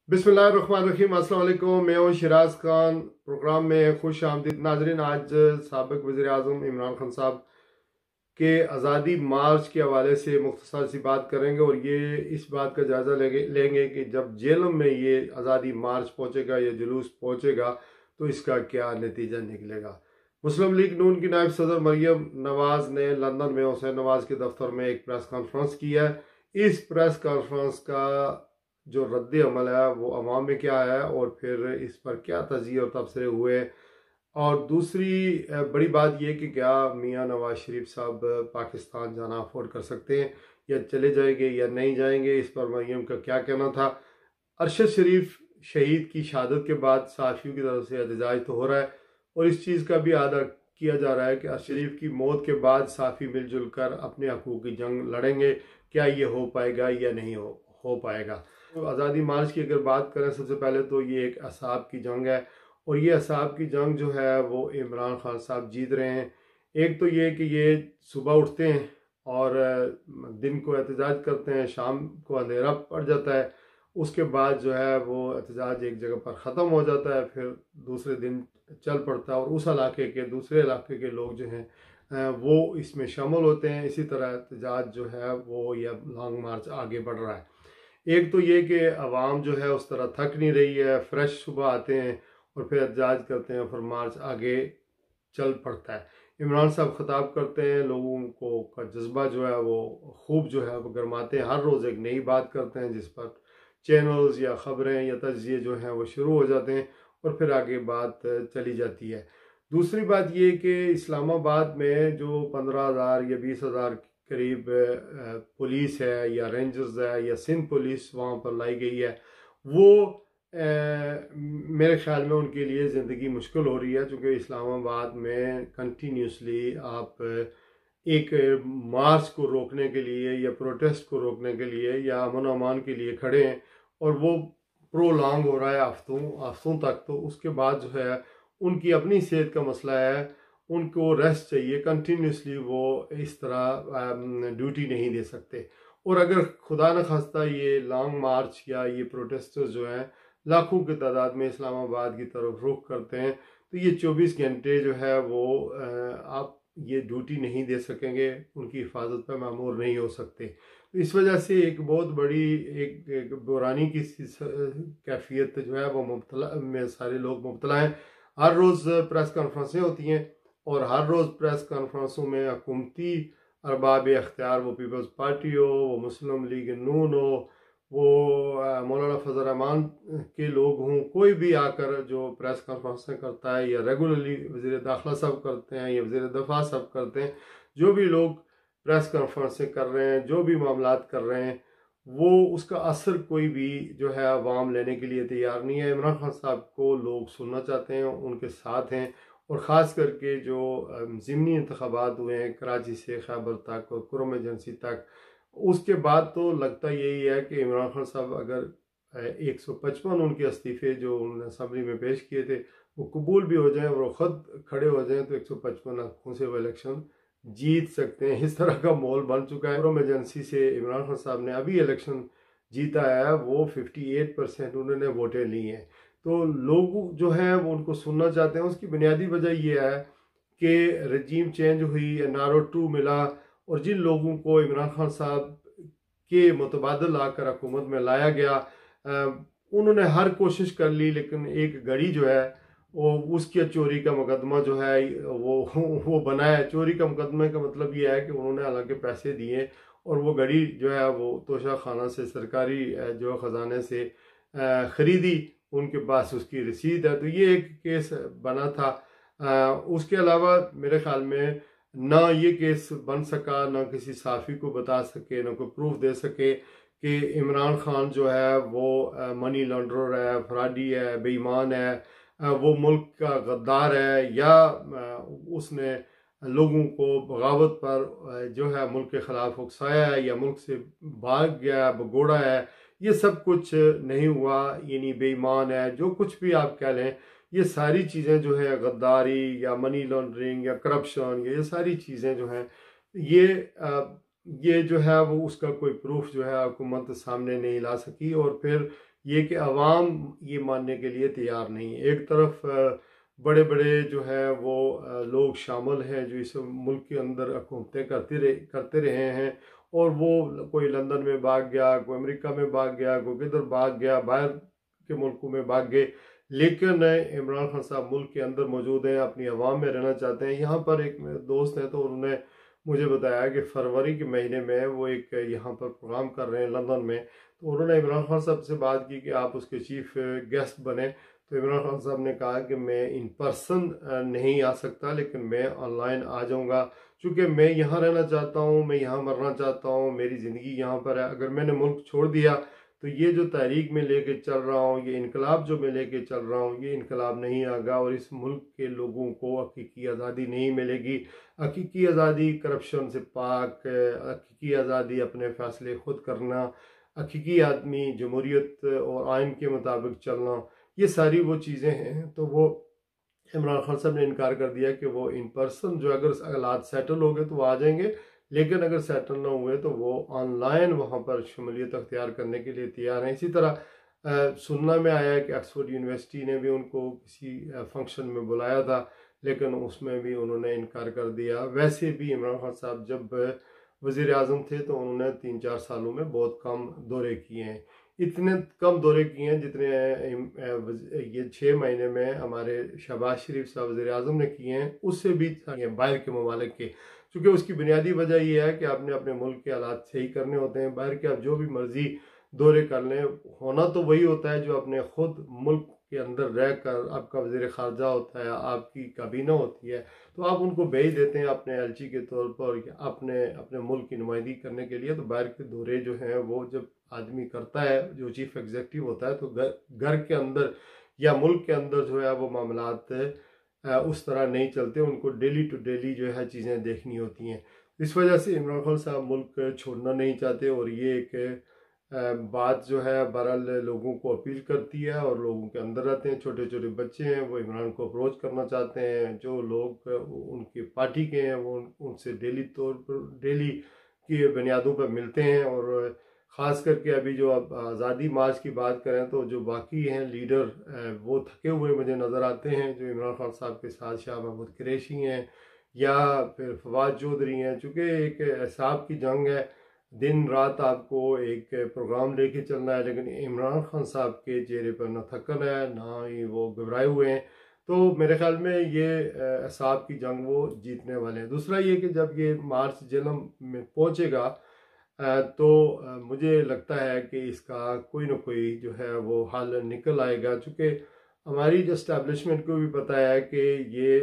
बिस्मिल्लाहिर्रहमानिर्रहीम। अस्सलाम वालेकुम। मैं हूँ शिराज खान। प्रोग्राम में खुश आमदीद नाजरीन। आज साबिक वज़ीर आज़म इमरान खान साहब के आज़ादी मार्च के हवाले से मुख्तसर सी बात करेंगे और ये इस बात का जायज़ा लेंगे कि जब जेलों में ये आज़ादी मार्च पहुँचेगा या जुलूस पहुँचेगा तो इसका क्या नतीजा निकलेगा। मुस्लिम लीग नून की नायब सदर मरियम नवाज़ ने लंदन में हुसैन नवाज़ के दफ्तर में एक प्रेस कॉन्फ्रेंस की है। इस प्रेस कॉन्फ्रेंस का जो रद्द अमल है वो अवाम में क्या है और फिर इस पर क्या तज़िये और तबसरे हुए। और दूसरी बड़ी बात यह कि क्या मियाँ नवाज शरीफ साहब पाकिस्तान जाना अफोर्ड कर सकते हैं या चले जाएंगे या नहीं जाएंगे, इस पर मरियम का क्या कहना था। अरशद शरीफ शहीद की शहादत के बाद सहाफ़ियों की तरफ से एहतजाज तो हो रहा है और इस चीज़ का भी आदर किया जा रहा है कि अरशद शरीफ की मौत के बाद सहाफ़ी मिलजुल कर अपने हकूक़ की जंग लड़ेंगे। क्या ये हो पाएगा या नहीं हो पाएगा। तो आज़ादी मार्च की अगर बात करें, सबसे पहले तो ये एक असाब की जंग है और ये असाब की जंग जो है वो इमरान खान साहब जीत रहे हैं। एक तो ये कि ये सुबह उठते हैं और दिन को एहतजाज करते हैं, शाम को अंधेरा पड़ जाता है, उसके बाद जो है वो एहतजाज एक जगह पर ख़त्म हो जाता है, फिर दूसरे दिन चल पड़ता है और उस इलाके के दूसरे इलाके के लोग जो हैं वो इसमें शामिल होते हैं। इसी तरह एहतजाज जो है वो या लॉन्ग मार्च आगे बढ़ रहा है। एक तो ये कि आवाम जो है उस तरह थक नहीं रही है, फ्रेश सुबह आते हैं और फिर एहतजाज करते हैं, फिर मार्च आगे चल पड़ता है। इमरान साहब खिताब करते हैं, लोगों को का जज्बा जो है वो खूब जो है वो गरमाते हैं, हर रोज़ एक नई बात करते हैं जिस पर चैनल्स या ख़बरें या तज्ज़िये जो हैं वो शुरू हो जाते हैं और फिर आगे बात चली जाती है। दूसरी बात ये कि इस्लामाबाद में जो 15,000 या 20,000 करीब पुलिस है या रेंजर्स है या सिंध पुलिस वहाँ पर लाई गई है, वो मेरे ख्याल में उनके लिए ज़िंदगी मुश्किल हो रही है, क्योंकि इस्लामाबाद में कंटिन्यूसली आप एक मार्च को रोकने के लिए या प्रोटेस्ट को रोकने के लिए या अमन अमान के लिए खड़े हैं और वो प्रोलॉन्ग हो रहा है हफ्तों तक। तो उसके बाद जो है उनकी अपनी सेहत का मसला है, उनको रेस्ट चाहिए, कंटिन्यूसली वो इस तरह ड्यूटी नहीं दे सकते। और अगर खुदा न खास्ता ये लॉन्ग मार्च या ये प्रोटेस्टर्स जो हैं लाखों की तादाद में इस्लामाबाद की तरफ रुख करते हैं तो ये 24 घंटे जो है वो आप ये ड्यूटी नहीं दे सकेंगे, उनकी हिफाजत पर मामूर नहीं हो सकते। तो इस वजह से एक बहुत बड़ी एक बुरानी की कैफियत जो है वो मुब्तला में सारे लोग मुब्तला हैं। हर रोज़ प्रेस कॉन्फ्रेंसें होती हैं और हर रोज़ प्रेस कॉन्फ्रेंसों में हुकूमती अरबाब अख्तियार, वो पीपल्स पार्टी हो, वो मुस्लिम लीग नून हो, वो मौलाना फजल रहमान के लोग हों, कोई भी आकर जो प्रेस कॉन्फ्रेंसें करता है या रेगुलरली वज़ीर दाखिला साहब करते हैं या वज़ीर दफ़ा साहब करते हैं, जो भी लोग प्रेस कॉन्फ्रेंसें कर रहे हैं, जो भी मामलात कर रहे हैं, वो उसका असर कोई भी जो है अवाम लेने के लिए तैयार नहीं है। इमरान खान साहब को लोग सुनना चाहते हैं, उनके साथ हैं और ख़ास करके जो ज़िमनी इंतखाबात हुए हैं कराची से खैबर तक और कुरम एजेंसी तक, उसके बाद तो लगता यही है कि इमरान खान साहब अगर 155 उनके इस्तीफ़े जो उन्होंने असम्बली में पेश किए थे वो कबूल भी हो जाएं और वो ख़ुद खड़े हो जाएं तो 155 हक़ों से वो इलेक्शन जीत सकते हैं। इस तरह का माहौल बन चुका है। कुरम एजेंसी से इमरान खान साहब ने अभी इलेक्शन जीता है, वो 58% उन्होंने वोटें ली हैं। तो लोग जो हैं वो उनको सुनना चाहते हैं। उसकी बुनियादी वजह यह है कि रजीम चेंज हुई, एनआरओ 2 मिला और जिन लोगों को इमरान खान साहब के मुतबादल आकर हुकूमत में लाया गया, उन्होंने हर कोशिश कर ली, लेकिन एक घड़ी जो है वो उसके चोरी का मुकदमा जो है वो बनाया। चोरी का मुकदमे का मतलब ये है कि उन्होंने हालांकि पैसे दिए और वो घड़ी जो है वो तोशा खाना से सरकारी जो ख़जाने से ख़रीदी, उनके पास उसकी रसीद है। तो ये एक केस बना था। उसके अलावा मेरे ख्याल में ना ये केस बन सका, ना किसी साफ़ी को बता सके, ना कोई प्रूफ दे सके कि इमरान खान जो है वो मनी लॉन्ड्रर है, फ्रॉडी है, बेईमान है, वो मुल्क का गद्दार है या उसने लोगों को बगावत पर जो है मुल्क के ख़िलाफ़ उकसाया है या मुल्क से भाग गया, भगोड़ा है। ये सब कुछ नहीं हुआ, यानी बेईमान है, जो कुछ भी आप कह लें। ये सारी चीज़ें जो है गद्दारी या मनी लॉन्ड्रिंग या करप्शन, ये सारी चीज़ें जो हैं ये ये जो है वो उसका कोई प्रूफ जो है हुकूमत सामने नहीं ला सकी। और फिर ये कि अवाम ये मानने के लिए तैयार नहीं है। एक तरफ बड़े बड़े जो है वो लोग शामिल हैं जो इस मुल्क के अंदर हुकूमतें करते रहे हैं, और वो कोई लंदन में भाग गया, कोई अमेरिका में भाग गया, कोई किधर भाग गया, बाहर के मुल्कों में भाग गए। लेकिन इमरान खान साहब मुल्क के अंदर मौजूद हैं, अपनी आवाम में रहना चाहते हैं। यहाँ पर एक मेरे दोस्त हैं तो उन्होंने मुझे बताया कि फरवरी के महीने में वो एक यहाँ पर प्रोग्राम कर रहे हैं लंदन में। तो उन्होंने इमरान खान साहब से बात की कि आप उसके चीफ गेस्ट बने। तो इमरान खान साहब ने कहा कि मैं इन पर्सन नहीं आ सकता, लेकिन मैं ऑनलाइन आ जाऊँगा, क्योंकि मैं यहाँ रहना चाहता हूँ, मैं यहाँ मरना चाहता हूँ, मेरी ज़िंदगी यहाँ पर है। अगर मैंने मुल्क छोड़ दिया तो ये जो तहरीक में लेके चल रहा हूँ, ये इनकलाब जो मैं लेके चल रहा हूँ, ये इनकलाब नहीं आएगा और इस मुल्क के लोगों को हकीकी आज़ादी नहीं मिलेगी। हकीकी आज़ादी करप्शन से पाक, हकीकी आज़ादी अपने फ़ैसले खुद करना, हकीकी आदमी जमहूरियत और आइन के मुताबिक चलना, ये सारी वो चीज़ें हैं। तो वो इमरान खान साहब ने इनकार कर दिया कि वो इन पर्सन जो अगर हालात सेटल हो गए तो वो आ जाएंगे, लेकिन अगर सेटल ना हुए तो वो ऑनलाइन वहाँ पर शमूलियत अख्तियार करने के लिए तैयार हैं। इसी तरह सुनना में आया है कि ऑक्सफोर्ड यूनिवर्सिटी ने भी उनको किसी फंक्शन में बुलाया था, लेकिन उसमें भी उन्होंने इनकार कर दिया। वैसे भी इमरान खान साहब जब वज़ीर आज़म थे तो उन्होंने 3-4 सालों में बहुत कम दौरे किए हैं। इतने कम दौरे किए हैं जितने ये 6 महीने में हमारे शहबाज शरीफ साहब वज़ीर आज़म ने किए हैं, उससे भी बाहर के ममालिक के। क्योंकि उसकी बुनियादी वजह यह है कि आपने अपने मुल्क के हालात सही करने होते हैं। बाहर के आप जो भी मर्जी दौरे कर लें, होना तो वही होता है जो अपने खुद मुल्क के अंदर रह कर आपका वज़ीर ख़ारजा होता है, आपकी काबीना होती है, तो आप उनको भेज देते हैं अपने एलची के तौर पर अपने अपने मुल्क की नुमाइंदगी करने के लिए। तो बाहर के दौरे जो हैं वो जब आदमी करता है, जो चीफ एग्जीक्यूटिव होता है, तो घर के अंदर या मुल्क के अंदर जो है वो मामलात उस तरह नहीं चलते। उनको डेली टू डेली जो है चीज़ें देखनी होती हैं। इस वजह से इमरान खान साहब मुल्क छोड़ना नहीं चाहते, और ये एक बात जो है बहरहाल लोगों को अपील करती है। और लोगों के अंदर रहते हैं छोटे छोटे बच्चे हैं, वो इमरान को अप्रोच करना चाहते हैं। जो लोग उनकी पार्टी के हैं वो उनसे डेली तौर पर डेली की बुनियादों पर मिलते हैं। और ख़ास करके अभी जो अब आज़ादी मार्च की बात करें तो जो बाकी हैं लीडर वो थके हुए मुझे नज़र आते हैं। जो इमरान खान साहब के साथ शाह महमूद कुरैशी हैं या फिर फवाद चौधरी हैं, चूँकि एक हिसाब की जंग है, दिन रात आपको एक प्रोग्राम लेके चलना है, लेकिन इमरान खान साहब के चेहरे पर ना थकन है ना ही वो घबराए हुए हैं। तो मेरे ख्याल में ये हिसाब की जंग वो जीतने वाले हैं। दूसरा ये कि जब ये मार्च जेलम में पहुंचेगा तो मुझे लगता है कि इसका कोई ना कोई जो है वो हल निकल आएगा, चूँकि हमारी जो इस्टेब्लिशमेंट को भी पता है कि ये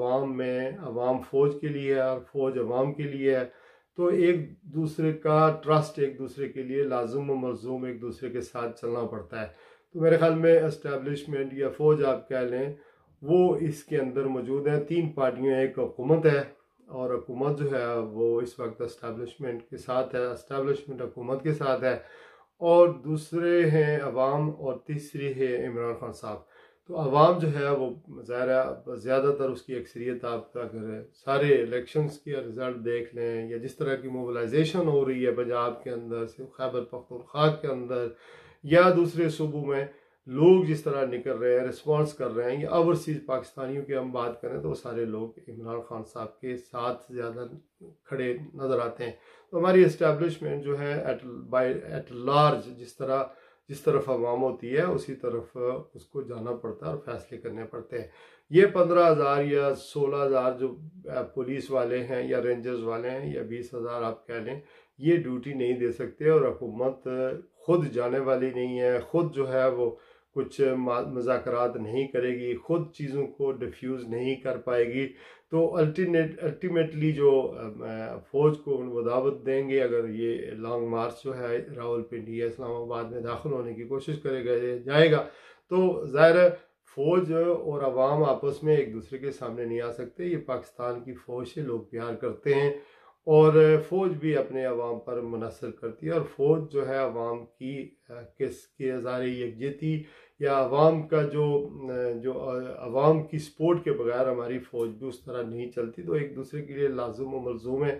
अवाम फ़ौज के लिए है और फ़ौज अवाम के लिए है। तो एक दूसरे का ट्रस्ट एक दूसरे के लिए लाजुम व मलजूम एक दूसरे के साथ चलना पड़ता है। तो मेरे ख्याल में इस्टेब्लिशमेंट या फ़ौज आप कह लें वो इसके अंदर मौजूद हैं। 3 पार्टियाँ, एक हुकूमत है और हुकूमत जो है वो इस वक्त इस्टेब्लिशमेंट के साथ है, इस्टेब्लिशमेंट हुकूमत के साथ है, और दूसरे हैं अवाम और तीसरी है इमरान खान साहब। तो अवाम जो है वो ज़्यादातर उसकी अक्सरियत आप अगर सारे इलेक्शंस के रिज़ल्ट देख लें या जिस तरह की मोबिलाइजेशन हो रही है पंजाब के अंदर से खैबर पख्तूनख्वा के अंदर या दूसरे सूबों में, लोग जिस तरह निकल रहे हैं, रिस्पॉन्स कर रहे हैं, या ओवरसीज़ पाकिस्तानियों की हम बात करें तो वो सारे लोग इमरान खान साहब के साथ ज़्यादा खड़े नज़र आते हैं। तो हमारी इस्टेब्लिशमेंट जो है एट लार्ज जिस तरफ अवाम होती है उसी तरफ उसको जाना पड़ता है और फैसले करने पड़ते हैं। ये 15,000 या 16,000 जो पुलिस वाले हैं या रेंजर्स वाले हैं या 20,000 आप कह लें, ये ड्यूटी नहीं दे सकते, और हुकूमत खुद जाने वाली नहीं है, खुद जो है वो कुछ मुज़ाकरात नहीं करेगी, खुद चीज़ों को डिफ्यूज़ नहीं कर पाएगी। तो अल्टीमेटली जो फ़ौज को वो दावत देंगे, अगर ये लॉन्ग मार्च जो है रावलपिंडी या इस्लामाबाद में दाखिल होने की कोशिश करेगा जाएगा, तो ज़ाहिर फ़ौज और अवाम आपस में एक दूसरे के सामने नहीं आ सकते। ये पाकिस्तान की फ़ौज से लोग प्यार करते हैं और फ़ौज भी अपने अवाम पर मुनहसर करती है, और फ़ौज जो है अवाम की किसके हज़ारे यकजहती या अवाम का जो अवाम की सपोर्ट के बगैर हमारी फ़ौज भी उस तरह नहीं चलती। तो एक दूसरे के लिए लाजुम व मलजूम है,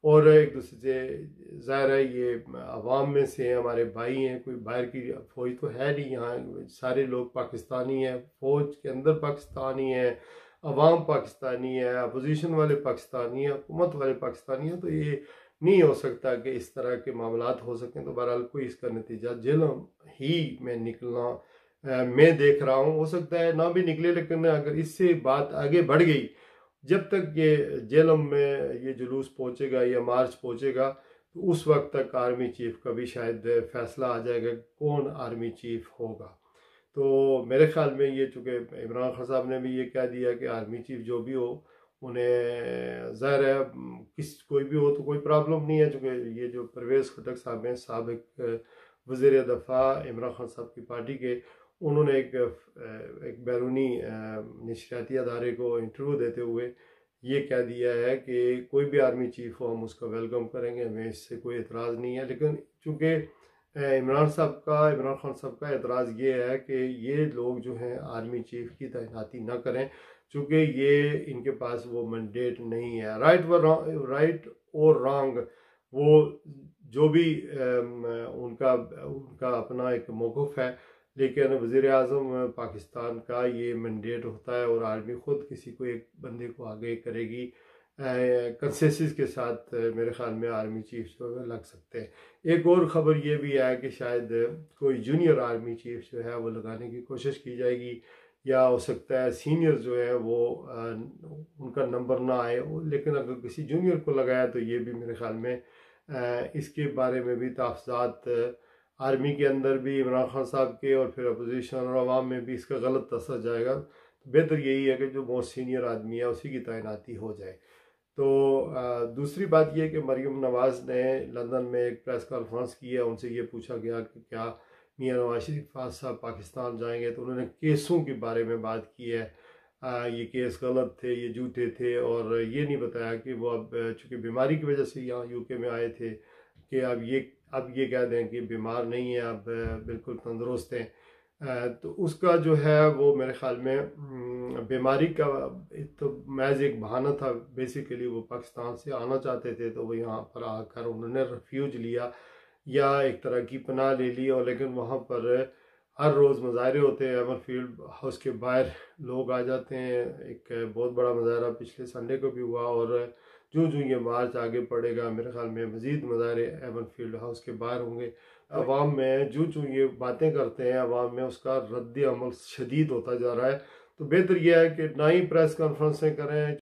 और एक दूसरे से ज़ाहिर है ये अवाम में से हमारे भाई हैं, कोई बाहर की फौज तो है नहीं, यहाँ सारे लोग पाकिस्तानी हैं, फौज के अंदर पाकिस्तानी है, अवाम पाकिस्तानी है, अपोजिशन वाले पाकिस्तानी है, हुकूमत वाले पाकिस्तानी है। तो ये नहीं हो सकता कि इस तरह के मामलात हो सकें। तो बहरहाल कोई इसका नतीजा जेलों ही में निकलना मैं देख रहा हूँ। हो सकता है ना भी निकले, लेकिन अगर इससे बात आगे बढ़ गई, जब तक ये जेलम में ये जुलूस पहुंचेगा या मार्च पहुंचेगा, तो उस वक्त तक आर्मी चीफ का भी शायद फैसला आ जाएगा कौन आर्मी चीफ होगा। तो मेरे ख्याल में ये चूँकि इमरान खान साहब ने भी ये कह दिया कि आर्मी चीफ जो भी हो, उन्हें ज़ाहिर है कोई भी हो तो कोई प्रॉब्लम नहीं है, चूँकि ये जो परवेज़ खटक साहब हैं, साबिक वज़ीर दफ़ा इमरान खान साहब की पार्टी के, उन्होंने एक बैरूनी नशरियाती अदारे को इंटरव्यू देते हुए ये कह दिया है कि कोई भी आर्मी चीफ हो हम उसका वेलकम करेंगे, हमें इससे कोई एतराज़ नहीं है। लेकिन चूँकि इमरान खान साहब का एतराज़ ये है कि ये लोग जो हैं आर्मी चीफ की तैनाती ना करें, चूँकि ये इनके पास वो मैंडेट नहीं है। राइट और रॉन्ग वो जो भी उनका अपना एक मौक़िफ़ है, लेकिन वज़ीर आज़म पाकिस्तान का ये मैंडेट होता है और आर्मी ख़ुद किसी को एक बंदे को आगे करेगी कंसेंसस के साथ। मेरे ख़्याल में आर्मी चीफ जो है लग सकते हैं। एक और ख़बर ये भी है कि शायद कोई जूनियर आर्मी चीफ जो है वो लगाने की कोशिश की जाएगी, या हो सकता है सीनियर जो है वो उनका नंबर ना आए, लेकिन अगर किसी जूनियर को लगाया तो ये भी मेरे ख़्याल में इसके बारे में भी तहफ़्ज़ात आर्मी के अंदर भी इमरान खान साहब के और फिर अपोजिशन और अवाम में भी इसका गलत असर जाएगा। तो बेहतर यही है कि जो मोस्ट सीनियर आदमी है उसी की तैनाती हो जाए। तो दूसरी बात यह कि मरीम नवाज़ ने लंदन में एक प्रेस कॉन्फ्रेंस की है, उनसे ये पूछा गया कि क्या मियां नवाज शरीफ साहब पाकिस्तान जाएंगे, तो उन्होंने केसों के बारे में बात की है। ये केस गलत थे, ये झूठे थे, और ये नहीं बताया कि वो अब चूँकि बीमारी की वजह से यहाँ यूके में आए थे कि अब ये कह दें कि बीमार नहीं है, अब बिल्कुल तंदुरुस्त हैं। तो उसका जो है वो मेरे ख़्याल में बीमारी का तो महज एक बहाना था। बेसिकली वो पाकिस्तान से आना चाहते थे, तो वो यहाँ पर आकर उन्होंने रेफ्यूज लिया या एक तरह की पनाह ले ली। और लेकिन वहाँ पर हर रोज़ मुजाहरे होते हैं, एमरफील्ड हाउस के बाहर लोग आ जाते हैं। एक बहुत बड़ा मुजाहरा पिछले संडे को भी हुआ, और जो ये मार्च आगे पड़ेगा मेरे ख्याल में मज़ीद मुजाहरे एमरफील्ड हाउस के बाहर होंगे। अवाम में जो ये बातें करते हैं, अवाम में उसका रद्द अमल शदीद होता जा रहा है। तो बेहतर यह है कि ना ही प्रेस कॉन्फ्रेंसें करें,